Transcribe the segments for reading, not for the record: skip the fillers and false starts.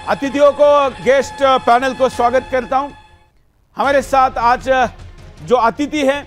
अतिथियों को, guest panel को स्वागत करता हूं। हमारे साथ आज जो अतिथि हैं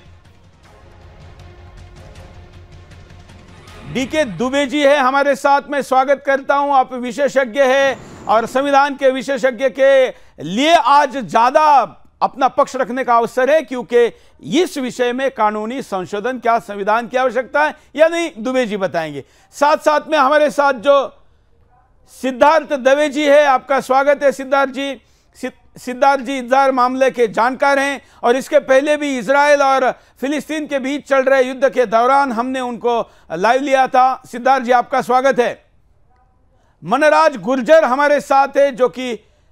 डीके दुबे जी है हमारे साथ में, स्वागत करता हूं। आप विशेषज्ञ हैं और संविधान के विशेषज्ञ के लिए आज ज्यादा अपना पक्ष रखने का अवसर है, क्योंकि इस विषय में कानूनी संशोधन क्या संविधान की आवश्यकता है या नहीं, दुबे जी बताएंगे। साथ साथ में हमारे साथ जो सिद्धार्थ दवे जी है, आपका स्वागत है सिद्धार्थ जी। सिद्धार्थ जी इज़राइल मामले के जानकार हैं और इसके पहले भी इजराइल और फिलिस्तीन के बीच चल रहे युद्ध के दौरान हमने उनको लाइव लिया था। सिद्धार्थ जी आपका स्वागत है। मनराज गुर्जर हमारे साथ है, जो कि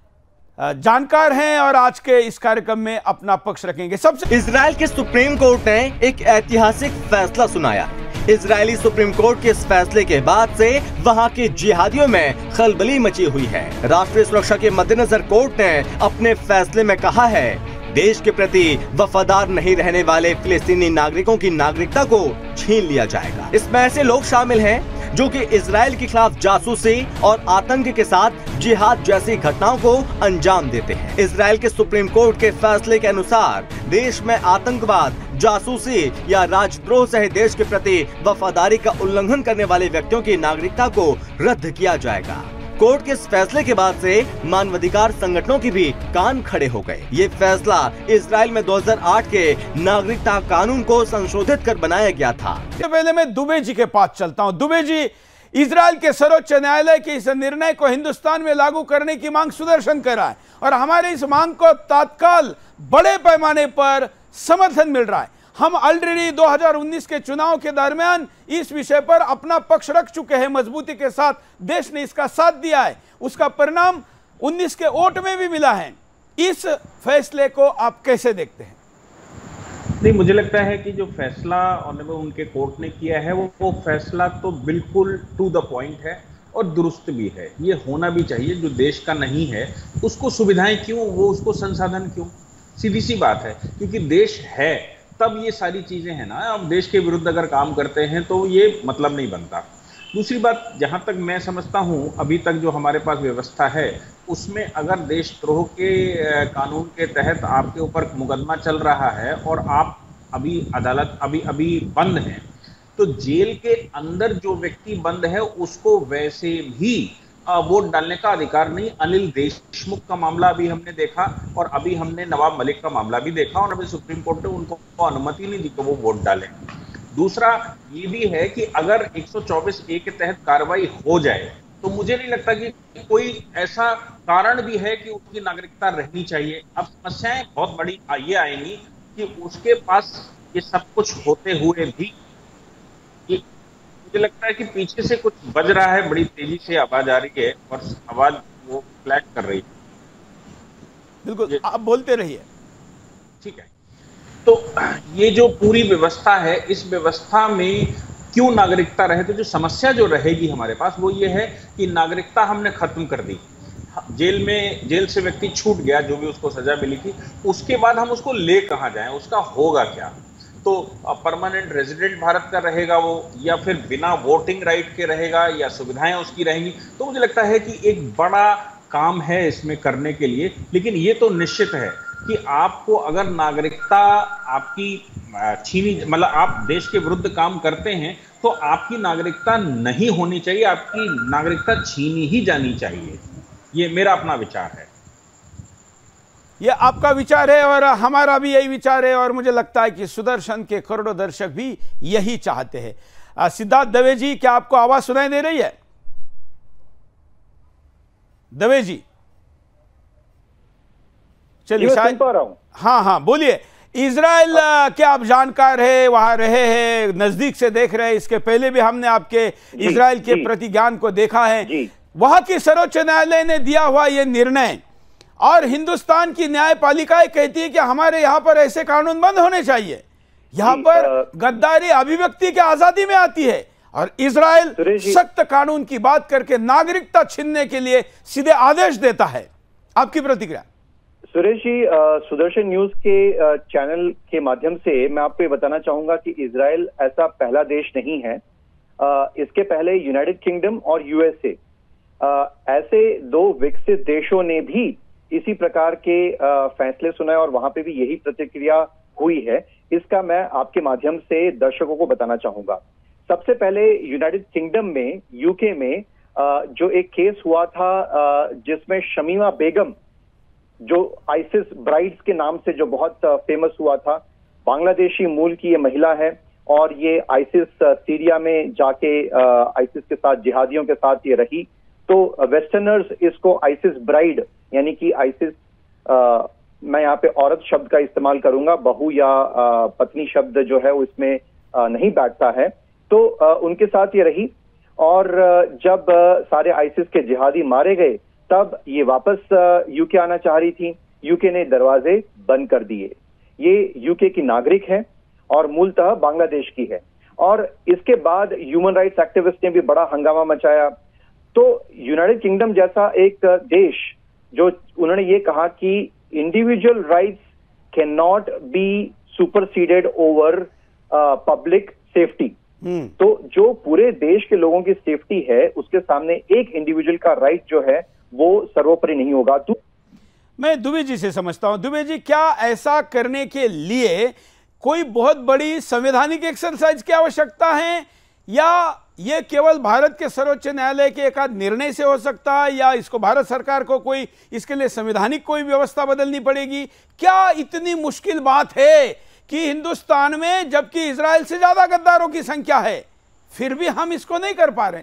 जानकार हैं और आज के इस कार्यक्रम में अपना पक्ष रखेंगे। सबसे इजराइल के सुप्रीम कोर्ट ने एक ऐतिहासिक फैसला सुनाया। इजरायली सुप्रीम कोर्ट के इस फैसले के बाद से वहां के जिहादियों में खलबली मची हुई है। राष्ट्रीय सुरक्षा के मद्देनजर कोर्ट ने अपने फैसले में कहा है, देश के प्रति वफादार नहीं रहने वाले फिलिस्तीनी नागरिकों की नागरिकता को छीन लिया जाएगा। इसमें ऐसे लोग शामिल हैं जो कि इजराइल के खिलाफ जासूसी और आतंक के साथ जिहाद जैसी घटनाओं को अंजाम देते हैं। इजराइल के सुप्रीम कोर्ट के फैसले के अनुसार देश में आतंकवाद, जासूसी या राजद्रोह सहित देश के प्रति वफादारी का उल्लंघन करने वाले व्यक्तियों की नागरिकता को रद्द किया जाएगा। कोर्ट के इस फैसले के बाद से मानवाधिकार संगठनों की भी कान खड़े हो गए। ये फैसला इजराइल में 2008 के नागरिकता कानून को संशोधित कर बनाया गया था। पहले मैं दुबे जी के पास चलता हूं। दुबे जी, इजराइल के सर्वोच्च न्यायालय के इस निर्णय को हिंदुस्तान में लागू करने की मांग सुदर्शन कर रहा है और हमारे इस मांग को तत्काल बड़े पैमाने पर समर्थन मिल रहा है। हम ऑलरेडी 2019 के चुनाव के दरमियान इस विषय पर अपना पक्ष रख चुके हैं मजबूती के साथ। देश ने इसका साथ दिया है, उसका परिणाम 19 के वोट में भी मिला है। इस फैसले को आप कैसे देखते हैं? नहीं, मुझे लगता है कि जो फैसला ऑनरेबल उनके कोर्ट ने किया है वो फैसला तो बिल्कुल टू द पॉइंट है और दुरुस्त भी है। ये होना भी चाहिए। जो देश का नहीं है उसको सुविधाएं क्यों, वो उसको संसाधन क्यों? सीधी सी बात है, क्योंकि देश है तब ये सारी चीजें हैं ना। अब देश के विरुद्ध अगर काम करते हैं तो ये मतलब नहीं बनता। दूसरी बात, जहां तक मैं समझता हूं अभी तक जो हमारे पास व्यवस्था है उसमें अगर देशद्रोह के कानून के तहत आपके ऊपर मुकदमा चल रहा है और आप अभी अदालत अभी बंद हैं, तो जेल के अंदर जो व्यक्ति बंद है उसको वैसे भी वोट डालने का अधिकार नहीं। अनिल देशमुख का मामला अभी हमने देखा और अभी हमने नवाब मलिक का मामला भी देखा और अभी सुप्रीम कोर्ट ने उनको अनुमति नहीं दी कि वो वोट डालें। दूसरा ये भी है कि अगर 124A के तहत कार्रवाई हो जाए तो मुझे नहीं लगता कि कोई ऐसा कारण भी है कि उसकी नागरिकता रहनी चाहिए। अब समस्याएं बहुत बड़ी ये आएंगी कि उसके पास ये सब कुछ होते हुए भी मुझे लगता है कि पीछे से कुछ बज रहा है, बड़ी तेजी से आवाज आ रही है और आवाज वो फ्लैट कर रही है। बिल्कुल, आप बोलते रहिए। ठीक है, तो ये जो पूरी व्यवस्था है, इस व्यवस्था में क्यों नागरिकता रहे? तो जो समस्या जो रहेगी हमारे पास वो ये है कि नागरिकता हमने खत्म कर दी। जेल से व्यक्ति छूट गया, जो भी उसको सजा मिली थी, उसके बाद हम उसको ले कहां जाएं? उसका होगा क्या? तो परमानेंट रेजिडेंट भारत का रहेगा वो, या फिर बिना वोटिंग राइट के रहेगा, या सुविधाएं उसकी रहेंगी? तो मुझे लगता है कि एक बड़ा काम है इसमें करने के लिए। लेकिन ये तो निश्चित है कि आपको अगर नागरिकता आपकी छीनी, मतलब आप देश के विरुद्ध काम करते हैं तो आपकी नागरिकता नहीं होनी चाहिए, आपकी नागरिकता छीनी ही जानी चाहिए। ये मेरा अपना विचार है। ये आपका विचार है और हमारा भी यही विचार है और मुझे लगता है कि सुदर्शन के करोड़ों दर्शक भी यही चाहते हैं। सिद्धार्थ दवे जी, क्या आपको आवाज सुनाई दे रही है? दवे जी, चलिए शायद सुन पा रहा हूं। हाँ, बोलिए। इजराइल के आप जानकार है, वहां रहे हैं, नजदीक से देख रहे हैं। इसके पहले भी हमने आपके इजराइल के प्रति ज्ञान को देखा है। वहां की सर्वोच्च न्यायालय ने दिया हुआ यह निर्णय और हिंदुस्तान की न्यायपालिकाएं कहती है कि हमारे यहां पर ऐसे कानून बंद होने चाहिए। यहां पर गद्दारी अभिव्यक्ति की आजादी में आती है और इजराइल सख्त कानून की बात करके नागरिकता छीनने के लिए सीधे आदेश देता है। आपकी प्रतिक्रिया? सुरेश जी, सुदर्शन न्यूज के चैनल के माध्यम से मैं आपको ये बताना चाहूंगा कि इजराइल ऐसा पहला देश नहीं है। इसके पहले यूनाइटेड किंगडम और यूएसए ऐसे 2 विकसित देशों ने भी इसी प्रकार के फैसले सुनाए और वहां पे भी यही प्रतिक्रिया हुई है। इसका मैं आपके माध्यम से दर्शकों को बताना चाहूंगा। सबसे पहले यूनाइटेड किंगडम में, यूके में जो एक केस हुआ था जिसमें शमीमा बेगम, जो आइसिस ब्राइड्स के नाम से जो बहुत फेमस हुआ था, बांग्लादेशी मूल की ये महिला है और ये आइसिस सीरिया में जाके आइसिस के साथ, जिहादियों के साथ ये रही। तो वेस्टर्नर्स इसको आइसिस ब्राइड यानी कि आइसिस, मैं यहाँ पे औरत शब्द का इस्तेमाल करूंगा, बहू या पत्नी शब्द जो है वो इसमें नहीं बैठता है। तो उनके साथ ये रही और जब सारे आइसिस के जिहादी मारे गए तब ये वापस यूके आना चाह रही थी। यूके ने दरवाजे बंद कर दिए। ये यूके की नागरिक है और मूलतः बांग्लादेश की है। और इसके बाद ह्यूमन राइट्स एक्टिविस्ट ने भी बड़ा हंगामा मचाया। तो यूनाइटेड किंगडम जैसा एक देश, जो उन्होंने ये कहा कि individual rights can not be superseded over public safety. तो जो पूरे देश के लोगों की सेफ्टी है, उसके सामने एक इंडिविजुअल का राइट जो है वो सर्वोपरि नहीं होगा। तो मैं दुबे जी से समझता हूं। दुबे जी, क्या ऐसा करने के लिए कोई बहुत बड़ी संवैधानिक एक्सरसाइज की आवश्यकता है या ये केवल भारत के सर्वोच्च न्यायालय के एक आध निर्णय से हो सकता है, या इसको भारत सरकार को कोई इसके लिए संवैधानिक कोई व्यवस्था बदलनी पड़ेगी? क्या इतनी मुश्किल बात है कि हिंदुस्तान में, जबकि इजराइल से ज्यादा गद्दारों की संख्या है, फिर भी हम इसको नहीं कर पा रहे?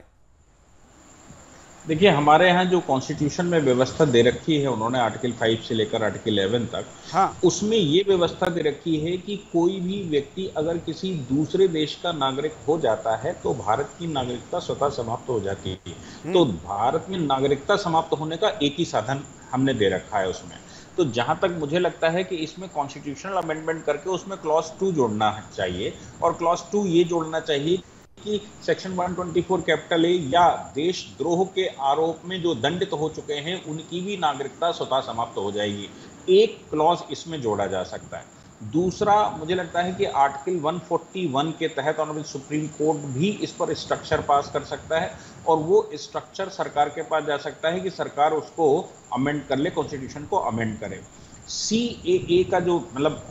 देखिए, हमारे यहाँ जो कॉन्स्टिट्यूशन में व्यवस्था दे रखी है उन्होंने, आर्टिकल 5 से लेकर आर्टिकल 11 तक, हाँ, उसमें ये व्यवस्था दे रखी है कि कोई भी व्यक्ति अगर किसी दूसरे देश का नागरिक हो जाता है तो भारत की नागरिकता स्वतः समाप्त हो जाती है। तो भारत में नागरिकता समाप्त होने का एक ही साधन हमने दे रखा है उसमें। तो जहां तक मुझे लगता है कि इसमें कॉन्स्टिट्यूशनल अमेंडमेंट करके उसमें क्लॉज 2 जोड़ना चाहिए, और क्लॉज 2 ये जोड़ना चाहिए कि सेक्शन 124 कैपिटल ए या देशद्रोह के आरोप में जो दंडित हो चुके हैं उनकी भी नागरिकता स्वतः समाप्त हो जाएगी। एक क्लॉज इसमें जोड़ा जा सकता है। दूसरा, मुझे लगता है कि आर्टिकल 141 के तहत ऑनरेबल सुप्रीम कोर्ट भी इस पर स्ट्रक्चर पास कर सकता है, और वो स्ट्रक्चर सरकार के पास जा सकता है कि सरकार उसको अमेंड कर ले, कॉन्स्टिट्यूशन को अमेंड करे। CAA का जो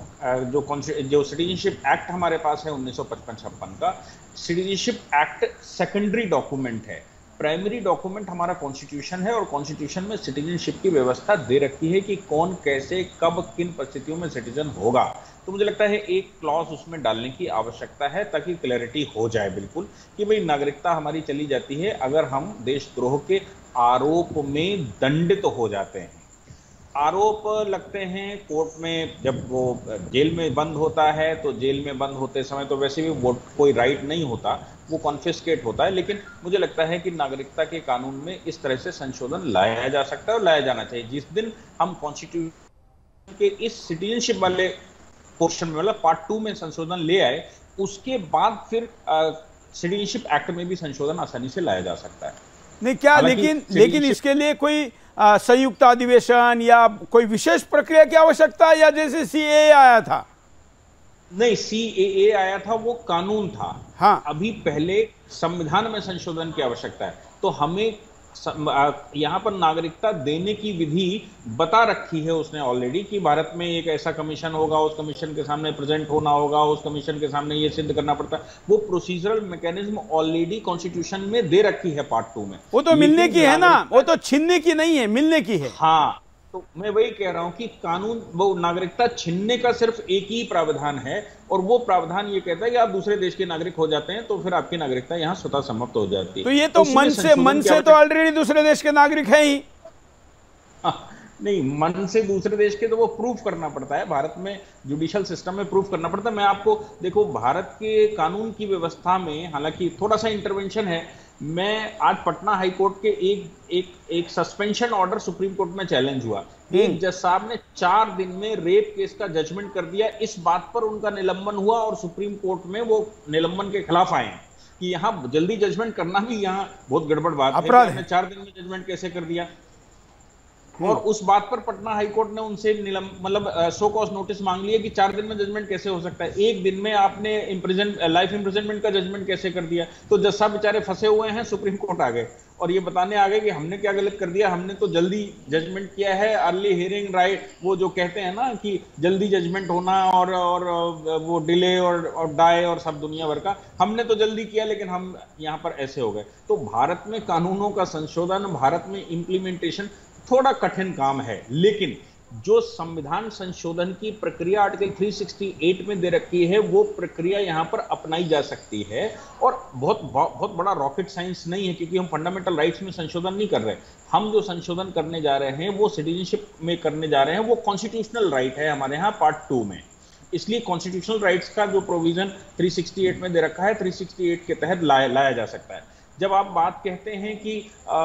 जो सिटीजनशिप एक्ट हमारे पास है 1955-56 का, सिटीजनशिप एक्ट सेकेंडरी डॉक्यूमेंट है। प्राइमरी डॉक्यूमेंट हमारा कॉन्स्टिट्यूशन है, और कॉन्स्टिट्यूशन में सिटीजनशिप की व्यवस्था दे रखी है कि कौन कैसे कब किन परिस्थितियों में सिटीजन होगा। तो मुझे लगता है एक क्लॉज उसमें डालने की आवश्यकता है ताकि क्लैरिटी हो जाए बिल्कुल कि भाई नागरिकता हमारी चली जाती है अगर हम देशद्रोह के आरोप में दंडित हो जाते हैं। आरोप लगते हैं कोर्ट में, जब वो जेल में बंद होता है तो जेल में बंद होते समय तो वैसे भी वो कोई राइट नहीं होता, वो कॉन्फिस्केट होता है। लेकिन मुझे लगता है कि नागरिकता के कानून में इस तरह से संशोधन लाया जा सकता है और लाया जाना चाहिए। जिस दिन हम कॉन्स्टिट्यूशन के इस सिटीजनशिप वाले पोर्शन में, मतलब पार्ट 2 में संशोधन ले आए, उसके बाद फिर सिटीजनशिप एक्ट में भी संशोधन आसानी से लाया जा सकता है। नहीं क्या, लेकिन इसके लिए कोई संयुक्त अधिवेशन या कोई विशेष प्रक्रिया की आवश्यकता है, या जैसे CAA आया था? नहीं, CAA आया था वो कानून था। हाँ, अभी पहले संविधान में संशोधन की आवश्यकता है। तो हमें यहाँ पर नागरिकता देने की विधि बता रखी है उसने ऑलरेडी कि भारत में एक ऐसा कमीशन होगा, उस कमीशन के सामने प्रेजेंट होना होगा, उस कमीशन के सामने ये सिद्ध करना पड़ता है। वो प्रोसीजरल मैकेनिज्म ऑलरेडी कॉन्स्टिट्यूशन में दे रखी है पार्ट 2 में। वो तो मिलने की है ना, वो तो छीनने की नहीं है, मिलने की है। हाँ, तो मैं वही कह रहा हूं कि कानून, वो नागरिकता छीनने का सिर्फ एक ही प्रावधान है, और वो प्रावधान ये कहता है कि आप दूसरे देश के नागरिक हो जाते हैं तो फिर आपकी नागरिकता यहां स्वतः समाप्त हो जाती है। तो ये तो मन से तो ऑलरेडी दूसरे देश के नागरिक है ही। नहीं, मन से दूसरे देश के तो वो प्रूफ करना पड़ता है, भारत में जुडिशियल सिस्टम में प्रूफ करना पड़ता है। मैं आपको देखो, भारत के कानून की व्यवस्था में हालांकि थोड़ा सा इंटरवेंशन है। मैं आज पटना हाई कोर्ट के एक सस्पेंशन ऑर्डर सुप्रीम कोर्ट में चैलेंज हुआ। एक जज साहब ने 4 दिन में रेप केस का जजमेंट कर दिया, इस बात पर उनका निलंबन हुआ, और सुप्रीम कोर्ट में वो निलंबन के खिलाफ आए कि यहाँ जल्दी जजमेंट करना भी यहाँ बहुत गड़बड़ बात है। 4 दिन में जजमेंट कैसे कर दिया? और उस बात पर पटना हाईकोर्ट ने उनसे शो कॉज नोटिस मांग लिया कि 4 दिन में जजमेंट कैसे हो सकता है, एक दिन में आपने लाइफ इंप्रिजनमेंट का जजमेंट कैसे कर दिया। तो जज साहब बेचारे फंसे हुए हैं, सुप्रीम कोर्ट आ गए और ये बताने आ गए कि हमने क्या गलत कर दिया, हमने तो जल्दी जजमेंट किया है, अर्ली हियरिंग राइट, वो जो कहते हैं ना कि जल्दी जजमेंट होना और वो डिले और डाई और सब दुनिया भर का, हमने तो जल्दी किया लेकिन हम यहाँ पर ऐसे हो गए। तो भारत में कानूनों का संशोधन, भारत में इंप्लीमेंटेशन थोड़ा कठिन काम है, लेकिन जो संविधान संशोधन की प्रक्रिया आर्टिकल 368 में दे रखी है वो प्रक्रिया यहां पर अपनाई जा सकती है। और बहुत बड़ा रॉकेट साइंस नहीं है, क्योंकि हम फंडामेंटल राइट्स में संशोधन नहीं कर रहे। हम जो संशोधन करने जा रहे हैं वो सिटीजनशिप में करने जा रहे हैं, वो कॉन्स्टिट्यूशनल राइट है हमारे यहाँ पार्ट 2 में। इसलिए कॉन्स्टिट्यूशनल राइट्स का जो प्रोविजन 368 में दे रखा है, 368 के तहत लाया जा सकता है। जब आप बात कहते हैं कि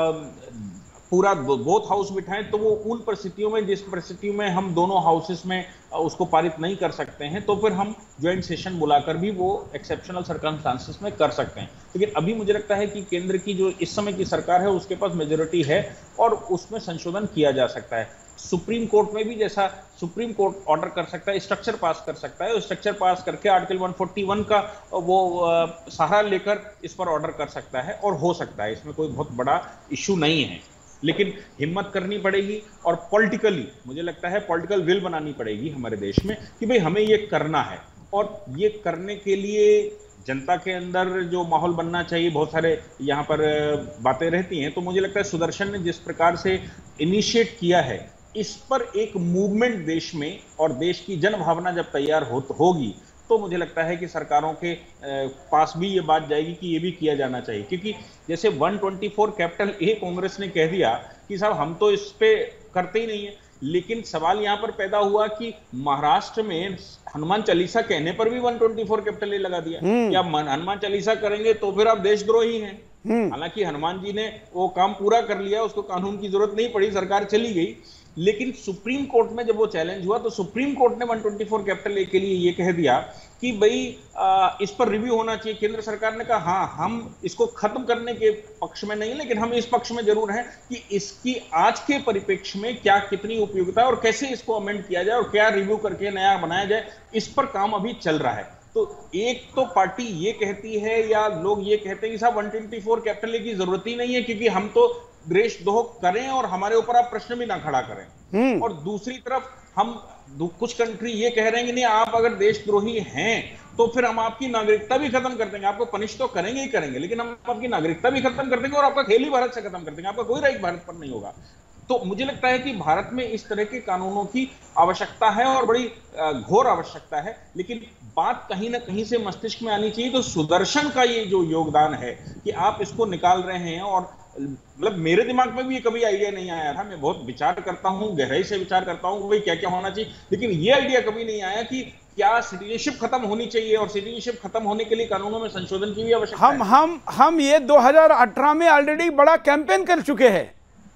पूरा बोथ हाउस बिठाएं, तो वो उन परिस्थितियों में, जिस परिस्थितियों में हम दोनों हाउसेस में उसको पारित नहीं कर सकते हैं, तो फिर हम ज्वाइंट सेशन बुलाकर भी वो एक्सेप्शनल सर्कमस्टांसेस में कर सकते हैं। लेकिन अभी मुझे लगता है कि केंद्र की जो इस समय की सरकार है उसके पास मेजोरिटी है और उसमें संशोधन किया जा सकता है। सुप्रीम कोर्ट में भी जैसा सुप्रीम कोर्ट ऑर्डर कर सकता है, स्ट्रक्चर पास कर सकता है, स्ट्रक्चर पास करके आर्टिकल 141 का वो सहारा लेकर इस पर ऑर्डर कर सकता है और हो सकता है, इसमें कोई बहुत बड़ा इश्यू नहीं है। लेकिन हिम्मत करनी पड़ेगी और पॉलिटिकली मुझे लगता है पॉलिटिकल विल बनानी पड़ेगी हमारे देश में कि भाई हमें ये करना है, और ये करने के लिए जनता के अंदर जो माहौल बनना चाहिए, बहुत सारे यहाँ पर बातें रहती हैं। तो मुझे लगता है सुदर्शन ने जिस प्रकार से इनिशिएट किया है, इस पर एक मूवमेंट देश में और देश की जनभावना जब तैयार होगी तो मुझे लगता है कि सरकारों के पास भी ये बात जाएगी कि ये भी किया जाना चाहिए। क्योंकि जैसे 124 कैपिटल ए कांग्रेस ने कह दिया कि साहब हम तो इस पे करते ही नहीं है, लेकिन सवाल यहाँ पर पैदा हुआ कि महाराष्ट्र में हनुमान चालीसा कहने पर भी 124 कैपिटल ए लगा दिया। या हनुमान चालीसा करेंगे तो फिर आप देशद्रोही हैं। हालांकि हनुमान जी ने वो काम पूरा कर लिया, उसको कानून की जरूरत नहीं पड़ी, सरकार चली गई। लेकिन सुप्रीम कोर्ट में जब वो चैलेंज हुआ तो सुप्रीम कोर्ट ने 124 कैपिटल ए के लिए ये कह दिया कि भाई इस पर रिव्यू होना चाहिए। केंद्र सरकार ने कहा हाँ, हम इसको खत्म करने के पक्ष में नहीं, लेकिन हम इस पक्ष में जरूर हैं कि इसकी आज के परिप्रेक्ष्य में क्या कितनी उपयोगिता है और कैसे इसको अमेंड किया जाए और क्या रिव्यू करके नया बनाया जाए, इस पर काम अभी चल रहा है। तो एक तो पार्टी ये कहती है या लोग ये कहते हैं कि साहब 124 कैपिटल ए की जरूरत ही नहीं है, क्योंकि हम तो देशद्रोह करें और हमारे ऊपर आप प्रश्न भी ना खड़ा करें। और दूसरी तरफ हम कुछ कंट्री ये कह रहे हैं कि नहीं, आप अगर देशद्रोही हैं तो फिर हम आपकी नागरिकता भी खत्म कर देंगे, आपको पनिश तो करेंगे ही करेंगे, लेकिन हम आपकी नागरिकता भी खत्म कर देंगे और आपका खेल ही भारत से खत्म कर देंगे, आपका कोई राइट भारत पर नहीं होगा। तो मुझे लगता है कि भारत में इस तरह के कानूनों की आवश्यकता है और बड़ी घोर आवश्यकता है। लेकिन बात कहीं ना कहीं से मस्तिष्क में आनी चाहिए। तो सुदर्शन का ये जो योगदान है कि आप इसको निकाल रहे हैं, और मतलब मेरे दिमाग में भी ये कभी आइडिया नहीं आया था। मैं बहुत विचार करता हूँ, गहराई से विचार करता हूँ कि भाई क्या क्या होना चाहिए, लेकिन ये आइडिया कभी नहीं आया कि क्या सिटीजनशिप खत्म होनी चाहिए और सिटीजनशिप खत्म होने के लिए कानूनों में संशोधन की भी आवश्यकता है। हम ये 2018 में ऑलरेडी बड़ा कैंपेन कर चुके हैं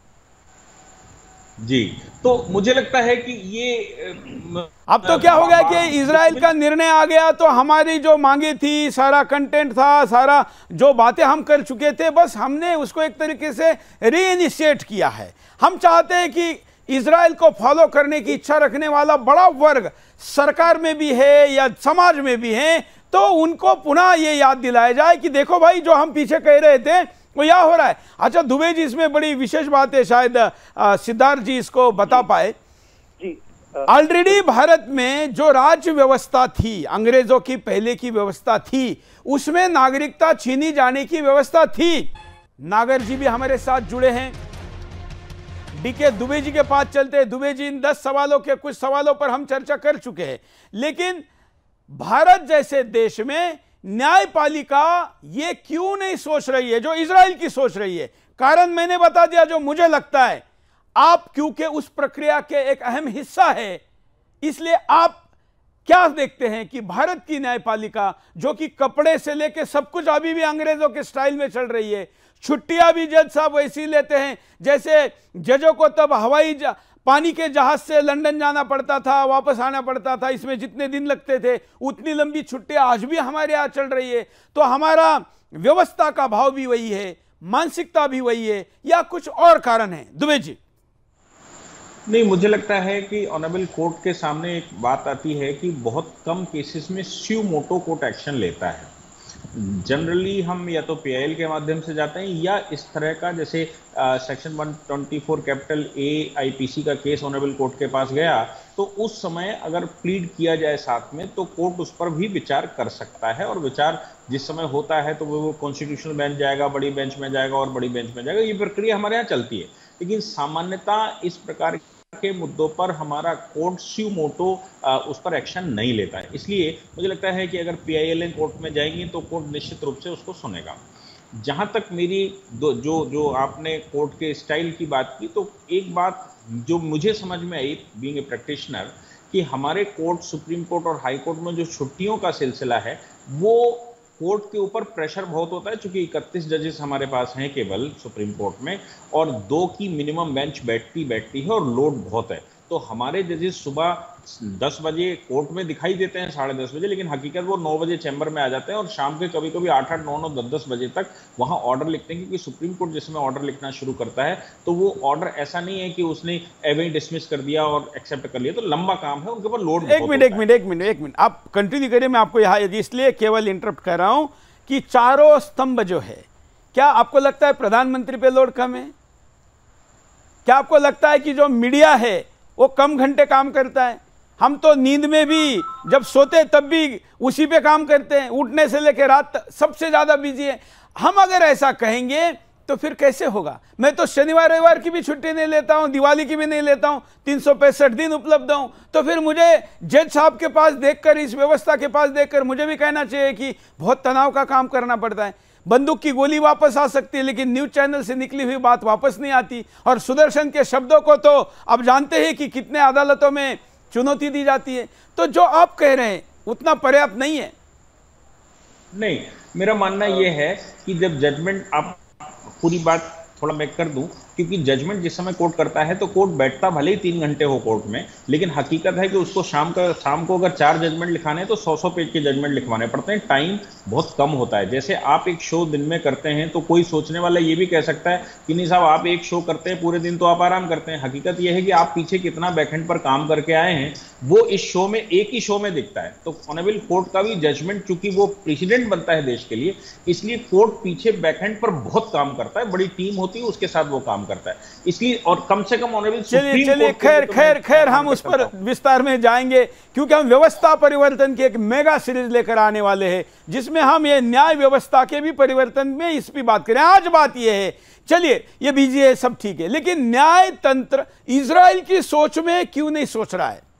जी। तो मुझे लगता है कि ये अब तो क्या हो गया कि इजराइल का निर्णय आ गया, तो हमारी जो मांगे थी, सारा कंटेंट था, सारा जो बातें हम कर चुके थे, बस हमने उसको एक तरीके से रीइनिशिएट किया है। हम चाहते हैं कि इजराइल को फॉलो करने की इच्छा रखने वाला बड़ा वर्ग सरकार में भी है या समाज में भी है, तो उनको पुनः ये याद दिलाया जाए कि देखो भाई, जो हम पीछे कह रहे थे वो यह हो रहा है। अच्छा दुबे जी, इसमें बड़ी विशेष बात है, शायद सिद्धार्थ जी इसको बता पाए। ऑलरेडी भारत में जो राज्य व्यवस्था थी, अंग्रेजों की पहले की व्यवस्था थी, उसमें नागरिकता छीनी जाने की व्यवस्था थी। नागर जी भी हमारे साथ जुड़े हैं, डीके दुबे जी के पास चलते हैं। दुबे जी, इन 10 सवालों के कुछ सवालों पर हम चर्चा कर चुके हैं, लेकिन भारत जैसे देश में न्यायपालिका ये क्यों नहीं सोच रही है जो इजराइल की सोच रही है? कारण मैंने बता दिया जो मुझे लगता है। आप क्योंकि उस प्रक्रिया के एक अहम हिस्सा है, इसलिए आप क्या देखते हैं कि भारत की न्यायपालिका, जो कि कपड़े से लेके सब कुछ अभी भी अंग्रेजों के स्टाइल में चल रही है, छुट्टियां भी जज साहब वैसी लेते हैं जैसे जजों को तब पानी के जहाज से लंदन जाना पड़ता था, वापस आना पड़ता था, इसमें जितने दिन लगते थे उतनी लंबी छुट्टियां आज भी हमारे यहाँ चल रही है। तो हमारा व्यवस्था का भाव भी वही है, मानसिकता भी वही है, या कुछ और कारण है? दुबे जी। नहीं, मुझे लगता है कि ऑनरेबल कोर्ट के सामने एक बात आती है कि बहुत कम केसेस में स्यू मोटो कोर्ट एक्शन लेता है। जनरली हम या तो पीआईएल के माध्यम से जाते हैं या इस तरह का, जैसे सेक्शन 124 कैपिटल ए आईपीसी का केस ऑनरेबल कोर्ट के पास गया, तो उस समय अगर प्लीड किया जाए साथ में तो कोर्ट उस पर भी विचार कर सकता है, और विचार जिस समय होता है तो वो कॉन्स्टिट्यूशनल बेंच जाएगा, बड़ी बेंच में जाएगा और बड़ी बेंच में जाएगा। ये प्रक्रिया हमारे यहाँ चलती है, लेकिन सामान्यता इस प्रकार के मुद्दों पर हमारा कोर्ट स्यू मोटो उस पर एक्शन नहीं लेता है। इसलिए मुझे लगता है कि अगर पीआईएल कोर्ट में जाएंगी तो कोर्ट निश्चित रूप से उसको सुनेगा। जहां तक मेरी जो आपने कोर्ट के स्टाइल की बात की, तो एक बात जो मुझे समझ में आई बीइंग ए प्रैक्टिशनर, कि हमारे कोर्ट, सुप्रीम कोर्ट और हाई कोर्ट में जो छुट्टियों का सिलसिला है, वो कोर्ट के ऊपर प्रेशर बहुत होता है, क्योंकि 31 जजेस हमारे पास हैं केवल सुप्रीम कोर्ट में, और 2 की मिनिमम बेंच बैठती है और लोड बहुत है। तो हमारे जजेस सुबह 10 बजे कोर्ट में दिखाई देते हैं, 10:30 बजे, लेकिन हकीकत वो 9 बजे चैम्बर में आ जाते हैं और शाम के कभी कभी 8, 9, 10 बजे तक वहाँ ऑर्डर लिखते हैं। क्योंकि सुप्रीम कोर्ट जिसमें ऑर्डर लिखना शुरू करता है तो वो ऑर्डर ऐसा नहीं है कि उसने एवे डिसमिस कर दिया और एक्सेप्ट कर लिया, तो लंबा काम है, उनके ऊपर लोड। एक मिनट आप कंटिन्यू करिए, मैं आपको यहाँ इसलिए केवल इंटरप्ट कर रहा हूँ कि चारों स्तंभ जो है, क्या आपको लगता है प्रधानमंत्री पे लोड कम है? क्या आपको लगता है कि जो मीडिया है वो कम घंटे काम करता है? हम तो नींद में भी जब सोते तब भी उसी पे काम करते हैं, उठने से लेकर रात तक सबसे ज्यादा बिजी है। हम अगर ऐसा कहेंगे तो फिर कैसे होगा? मैं तो शनिवार रविवार की भी छुट्टी नहीं लेता हूं, दिवाली की भी नहीं लेता हूं, 365 दिन उपलब्ध हूं। तो फिर मुझे जज साहब के पास देखकर, इस व्यवस्था के पास देखकर मुझे भी कहना चाहिए कि बहुत तनाव का काम करना पड़ता है। बंदूक की गोली वापस आ सकती है, लेकिन न्यूज चैनल से निकली हुई बात वापस नहीं आती। और सुदर्शन के शब्दों को तो अब जानते हैं कि कितने अदालतों में चुनौती दी जाती है। तो जो आप कह रहे हैं उतना पर्याप्त नहीं है। नहीं, मेरा मानना यह है कि जब जजमेंट, आप पूरी बात थोड़ा मैं कर दूं, क्योंकि जजमेंट जिस समय कोर्ट करता है तो कोर्ट बैठता भले ही 3 घंटे हो कोर्ट में, लेकिन हकीकत है कि उसको शाम को अगर 4 जजमेंट लिखाने हैं तो 100 पेज के जजमेंट लिखवाने पड़ते हैं। टाइम बहुत कम होता है। जैसे आप एक शो दिन में करते हैं तो कोई सोचने वाला ये भी कह सकता है कि नहीं साहब, आप एक शो करते हैं पूरे दिन तो आप आराम करते हैं। हकीकत यह है कि आप पीछे कितना बैकएंड पर काम करके आए हैं वो इस शो में, एक ही शो में दिखता है। तो ऑनरेबल कोर्ट का भी जजमेंट, चूंकि वो प्रेसिडेंट बनता है देश के लिए, इसलिए कोर्ट पीछे बैकएंड पर बहुत काम करता है, बड़ी टीम होती है उसके साथ वो काम करता है, इसलिए। और कम से कम ऑनरेबल चलिए खैर हम उस पर विस्तार में जाएंगे, क्योंकि हम व्यवस्था परिवर्तन की एक मेगा सीरीज लेकर आने वाले हैं, जिसमें हम ये न्याय व्यवस्था के भी परिवर्तन में इस पर बात करें। आज बात यह है, चलिए ये बीजी है, सब ठीक है, लेकिन न्याय तंत्र इजराइल की सोच में क्यों नहीं सोच रहा है?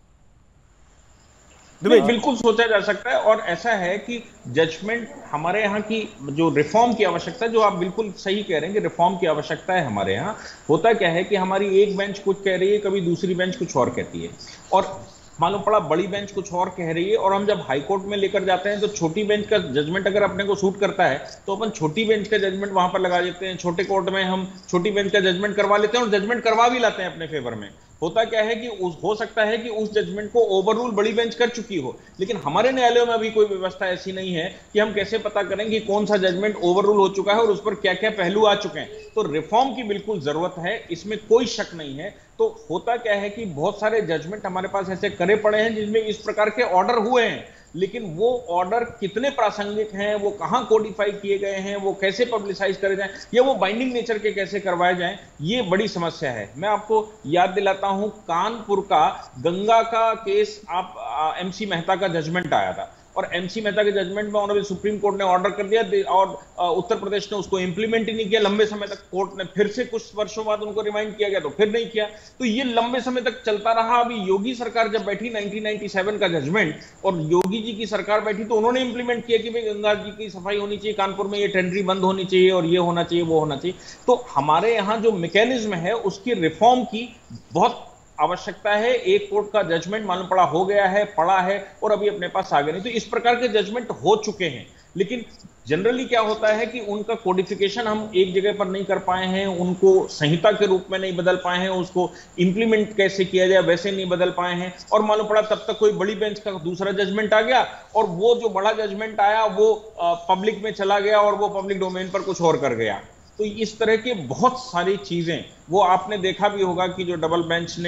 बिल्कुल सोचा जा सकता है। और ऐसा है कि जजमेंट हमारे यहाँ की जो रिफॉर्म की आवश्यकता है, जो आप बिल्कुल सही कह रहे हैं कि रिफॉर्म की आवश्यकता है हमारे यहाँ। होता क्या है कि हमारी एक बेंच कुछ कह रही है, कभी दूसरी बेंच कुछ और कहती है, और मालूम पड़ा बड़ी बेंच कुछ और कह रही है, और हम जब हाई कोर्ट में लेकर जाते हैं तो छोटी बेंच का जजमेंट अगर अपने को सूट करता है तो अपन छोटी बेंच का जजमेंट वहां पर लगा देते हैं। छोटे कोर्ट में हम छोटी बेंच का जजमेंट करवा लेते हैं और जजमेंट करवा भी लाते हैं अपने फेवर में। होता क्या है कि हो सकता है कि उस जजमेंट को ओवररूल बड़ी बेंच कर चुकी हो, लेकिन हमारे न्यायालयों में अभी कोई व्यवस्था ऐसी नहीं है कि हम कैसे पता करें कि कौन सा जजमेंट ओवररूल हो चुका है और उस पर क्या क्या पहलू आ चुके हैं। तो रिफॉर्म की बिल्कुल जरूरत है, इसमें कोई शक नहीं है। तो होता क्या है कि बहुत सारे जजमेंट हमारे पास ऐसे करे पड़े हैं जिसमें इस प्रकार के ऑर्डर हुए हैं, लेकिन वो ऑर्डर कितने प्रासंगिक हैं, वो कहां कोडिफाई किए गए हैं, वो कैसे पब्लिसाइज करे जाएं, या वो बाइंडिंग नेचर के कैसे करवाए जाएं, ये बड़ी समस्या है। मैं आपको याद दिलाता हूं, कानपुर का गंगा का केस, आप एमसी मेहता का जजमेंट आया था, और एमसी मेहता के जजमेंट में ऑनरेबल सुप्रीम कोर्ट ने ऑर्डर कर दिया और उत्तर प्रदेश ने उसको इंप्लीमेंट ही नहीं किया लंबे समय तक। कोर्ट ने फिर से कुछ वर्षों बाद उनको रिमाइंड किया गया तो फिर नहीं किया, तो ये लंबे समय तक चलता रहा। अभी योगी सरकार जब बैठी, 1997 का जजमेंट, और योगी जी की सरकार बैठी तो उन्होंने इंप्लीमेंट किया कि भाई गंगा जी की सफाई होनी चाहिए, कानपुर में ये टेंडरी बंद होनी चाहिए, और ये होना चाहिए, वो होना चाहिए। तो हमारे यहाँ जो मैकेनिज्म है उसकी रिफॉर्म की बहुत आवश्यकता है। एक कोर्ट का जजमेंट मालूम पड़ा हो गया है, पड़ा है, और अभी अपने पास आ गया नहीं, तो इस प्रकार के जजमेंट हो चुके हैं। लेकिन जनरली क्या होता है कि उनका कोडिफिकेशन हम एक जगह पर नहीं कर पाए हैं, उनको संहिता के रूप में नहीं बदल पाए हैं, उसको इंप्लीमेंट कैसे किया जाए वैसे नहीं बदल पाए हैं, और मालूम पड़ा तब तक कोई बड़ी बेंच का दूसरा जजमेंट आ गया, और वो जो बड़ा जजमेंट आया वो पब्लिक में चला गया, और वो पब्लिक डोमेन पर कुछ और कर गया। तो इस तरह के बहुत सारी चीजें, वो आपने देखा भी होगा कि जो डबल बेंच ने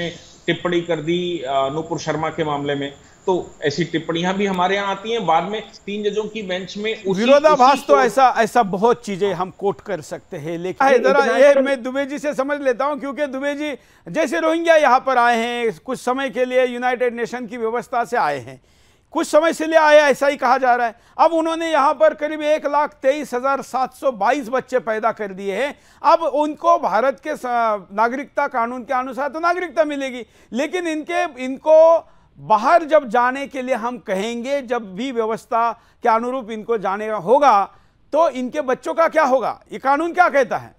टिप्पणी कर दी नूपुर शर्मा के मामले में, तो ऐसी टिप्पणियां भी हमारे यहाँ आती हैं। बाद में 3 जजों की बेंच में विरोधाभास तो ऐसा बहुत चीजें हम कोट कर सकते हैं, लेकिन जरा ये मैं दुबे जी से समझ लेता हूं, क्योंकि दुबे जी जैसे रोहिंग्या यहाँ पर आए हैं, कुछ समय के लिए यूनाइटेड नेशन की व्यवस्था से आए हैं, कुछ समय से लिए आया ऐसा ही कहा जा रहा है। अब उन्होंने यहाँ पर करीब 1,23,722 बच्चे पैदा कर दिए हैं। अब उनको भारत के नागरिकता कानून के अनुसार तो नागरिकता मिलेगी, लेकिन इनको बाहर जब जाने के लिए हम कहेंगे, जब भी व्यवस्था के अनुरूप इनको जाने होगा, तो इनके बच्चों का क्या होगा? ये कानून क्या कहता है?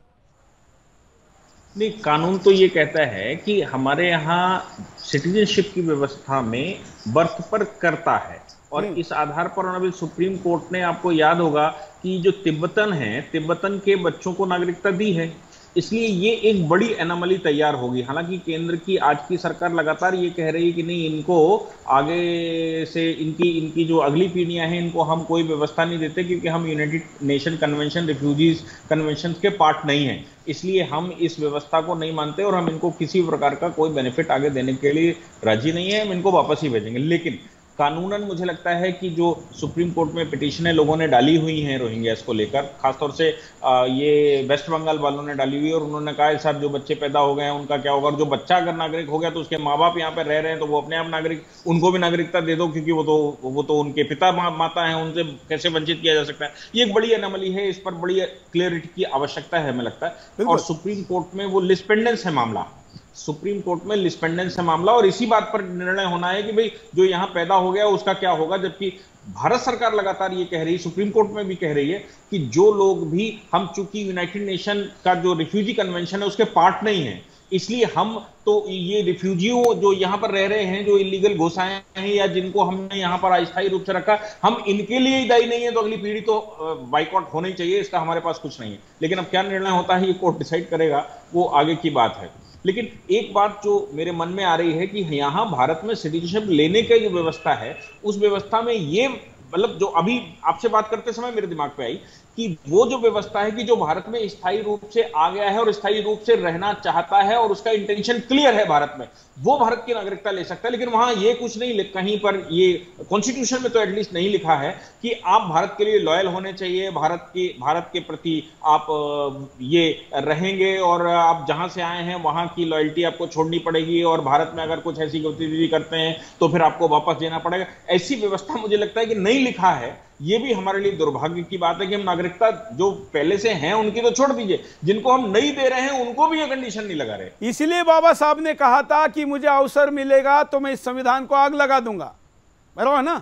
नहीं, कानून तो ये कहता है कि हमारे यहाँ सिटीजनशिप की व्यवस्था में बर्थ पर करता है, और इस आधार पर अभी सुप्रीम कोर्ट ने, आपको याद होगा कि जो तिब्बतन है, तिब्बतन के बच्चों को नागरिकता दी है। इसलिए ये एक बड़ी एनोमली तैयार होगी। हालांकि केंद्र की आज की सरकार लगातार ये कह रही है कि नहीं, इनको आगे से इनकी जो अगली पीढ़ियां हैं, इनको हम कोई व्यवस्था नहीं देते, क्योंकि हम united nation convention, refugees convention के पार्ट नहीं हैं, इसलिए हम इस व्यवस्था को नहीं मानते और हम इनको किसी प्रकार का कोई बेनिफिट आगे देने के लिए राजी नहीं है, हम इनको वापस ही भेजेंगे। लेकिन कानूनन मुझे लगता है कि जो सुप्रीम कोर्ट में पिटीशनें लोगों ने डाली हुई हैं रोहिंग्यास को लेकर, खासतौर से ये वेस्ट बंगाल वालों ने डाली हुई है, और उन्होंने कहा है सर जो बच्चे पैदा हो गए हैं उनका क्या होगा, और जो बच्चा अगर नागरिक हो गया तो उसके माँ बाप यहाँ पर रह रहे हैं तो वो अपने आप नागरिक, उनको भी नागरिकता दे दो, क्योंकि वो तो उनके पिता माता हैं, उनसे कैसे वंचित किया जा सकता है। ये एक बड़ी एनोमली है, इस पर बड़ी क्लियरिटी की आवश्यकता है हमें लगता है। और सुप्रीम कोर्ट में वो लिस्पेंडेंस है मामला, सुप्रीम कोर्ट में लिस्पेंडेंस है मामला, और इसी बात पर निर्णय होना है कि भाई जो यहां पैदा हो गया उसका क्या होगा। जबकि भारत सरकार लगातार ये कह रही है, सुप्रीम कोर्ट में भी कह रही है कि जो लोग भी, हम चूंकि यूनाइटेड नेशन का जो रिफ्यूजी कन्वेंशन है उसके पार्ट नहीं है, इसलिए हम तो ये रिफ्यूजियों जो यहाँ पर रह रहे हैं, जो इलीगल घुस आए हैं या जिनको हमने यहाँ पर अस्थायी रूप से रखा, हम इनके लिए ही दायी नहीं है, तो अगली पीढ़ी तो बाइकआउट होनी चाहिए, इसका हमारे पास कुछ नहीं है। लेकिन अब क्या निर्णय होता है ये कोर्ट डिसाइड करेगा, वो आगे की बात है। लेकिन एक बात जो मेरे मन में आ रही है कि यहाँ भारत में सिटीजनशिप लेने की जो व्यवस्था है, उस व्यवस्था में ये, मतलब जो अभी आपसे बात करते समय मेरे दिमाग पे आई कि वो जो व्यवस्था है कि जो भारत में स्थायी रूप से आ गया है और स्थायी रूप से रहना चाहता है और उसका इंटेंशन क्लियर है भारत में, वो भारत की नागरिकता ले सकता है। लेकिन वहां ये कुछ नहीं, कहीं पर ये कॉन्स्टिट्यूशन में तो एटलीस्ट नहीं लिखा है कि आप भारत के लिए लॉयल होने चाहिए, भारत के प्रति आप ये रहेंगे, और आप जहां से आए हैं वहां की लॉयल्टी आपको छोड़नी पड़ेगी, और भारत में अगर कुछ ऐसी गतिविधि करते हैं तो फिर आपको वापस देना पड़ेगा। ऐसी व्यवस्था मुझे लगता है कि नहीं लिखा है। ये भी हमारे लिए दुर्भाग्य की बात है कि हम नागरिकता जो पहले से हैं उनकी तो छोड़ दीजिए, जिनको हम नहीं दे रहे हैं उनको भी ये कंडीशन नहीं लगा रहे। इसलिए बाबा साहब ने कहा था कि मुझे अवसर मिलेगा तो मैं इस संविधान को आग लगा दूंगा, बराबर ना?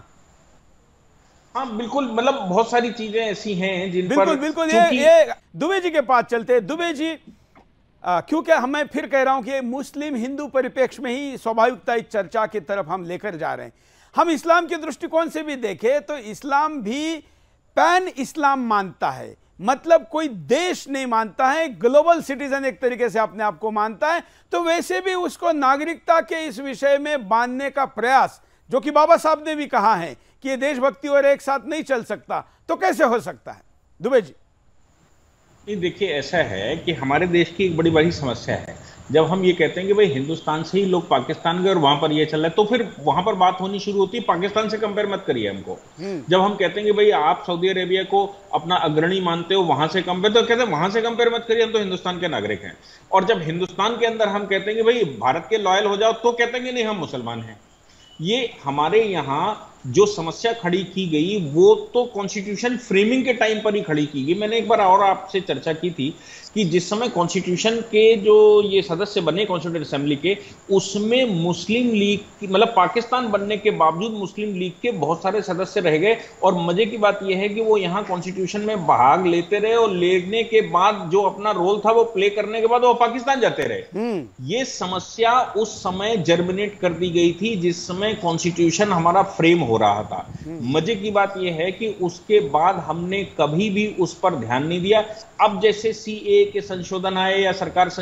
हाँ बिल्कुल, मतलब बहुत सारी चीजें ऐसी हैं जिन पर बिल्कुल ये दुबे जी के पास चलते हैं। दुबे जी, क्योंकि मैं फिर कह रहा हूं कि मुस्लिम हिंदू परिप्रेक्ष्य में ही स्वाभाविकता इस चर्चा की तरफ हम लेकर जा रहे हैं। हम इस्लाम के दृष्टिकोण से भी देखें तो इस्लाम भी पैन इस्लाम मानता है, मतलब कोई देश नहीं मानता है, ग्लोबल सिटीजन एक तरीके से अपने आप को मानता है। तो वैसे भी उसको नागरिकता के इस विषय में बांधने का प्रयास, जो कि बाबा साहब ने भी कहा है कि ये देशभक्ति और एक साथ नहीं चल सकता, तो कैसे हो सकता है दुबे जी? नहीं, देखिए ऐसा है कि हमारे देश की एक बड़ी समस्या है, जब हम ये कहते हैं कि भाई हिंदुस्तान से ही लोग पाकिस्तान गए और वहां पर ये चल रहा है, तो फिर वहां पर बात होनी शुरू होती है पाकिस्तान से कंपेयर मत करिए हमको। जब हम कहते हैं कि भाई आप सऊदी अरेबिया को अपना अग्रणी मानते हो, वहां से कंपेयर, तो कहते हैं वहां से कंपेयर मत करिए, हम तो हिंदुस्तान के नागरिक हैं। और जब हिंदुस्तान के अंदर हम कहते हैं कि भाई भारत के लॉयल हो जाओ, तो कहते हैं कि नहीं हम मुसलमान हैं। ये हमारे यहाँ जो समस्या खड़ी की गई वो तो कॉन्स्टिट्यूशन फ्रेमिंग के टाइम पर ही खड़ी की गई। मैंने एक बार और आपसे चर्चा की थी कि जिस समय कॉन्स्टिट्यूशन के जो ये सदस्य बने कॉन्स्टिट्यूंट असेंबली के, उसमें मुस्लिम लीग, मतलब पाकिस्तान बनने के बावजूद मुस्लिम लीग के बहुत सारे सदस्य रह गए। और मजे की बात यह है कि वो यहाँ कॉन्स्टिट्यूशन में भाग लेते रहे, और लेने के बाद जो अपना रोल था वो प्ले करने के बाद वो पाकिस्तान जाते रहे। ये समस्या उस समय जर्मिनेट कर दी गई थी जिस समय कॉन्स्टिट्यूशन हमारा फ्रेम हो रहा था। मजे की बात यह है कि उसके बाद हमने कभी भी उस पर ध्यान नहीं दिया। अब जैसे सीए के संशोधन आए या सरकार संशोधन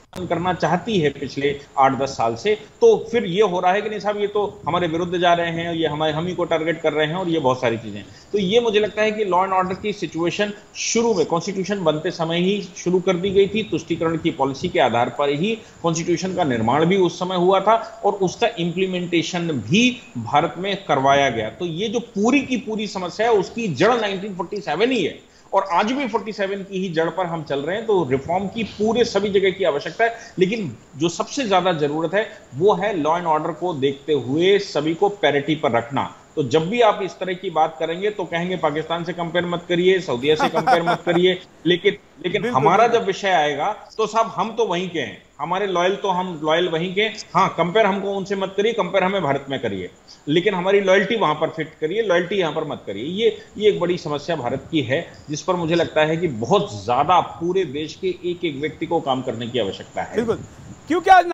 शासन करना चाहती है पिछले 8-10 साल से, तो फिर ये हो रहा है कि नहीं साहब ये तो हमारे विरुद्ध जा रहे हैं, ये हम ही को टारगेट कर रहे हैं और ये बहुत सारी चीजें। तो ये मुझे लगता है कि लॉ एंड ऑर्डर की सिचुएशन शुरू में कॉन्स्टिट्यूशन बनते समय ही शुरू कर दी गई थी। तुष्टीकरण की पॉलिसी के आधार पर ही कॉन्स्टिट्यूशन का निर्माण भी उस समय हुआ था और उसका इंप्लीमेंटेशन भी भारत में करवाया गया। तो ये जो पूरी की पूरी समस्या है उसकी जड़ 1947 ही है और आज भी 47 की ही जड़ पर हम चल रहे हैं। तो रिफॉर्म की पूरे सभी जगह की आवश्यकता है, लेकिन जो सबसे ज्यादा जरूरत है वो है लॉ एंड ऑर्डर को देखते हुए सभी को पैरिटी पर रखना। तो जब भी आप इस तरह की बात करेंगे तो कहेंगे पाकिस्तान से कंपेयर मत करिए, सऊदीया से कंपेयर मत करिए, लेकिन हमारा जब विषय आएगा तो साहब हम तो वहीं के हैं, हमारे लॉयल तो हम लॉयल वहीं के। हाँ, कंपेयर हमको उनसे मत करिए, कंपेयर हमें भारत में करिए, लेकिन हमारी लॉयल्टी वहां पर फिट करिए, लॉयल्टी यहां पर मत करिए। ये एक बड़ी समस्या भारत की है जिस पर मुझे लगता है कि बहुत ज्यादा पूरे देश के एक एक व्यक्ति को काम करने की आवश्यकता है। बिल्कुल, क्योंकि आज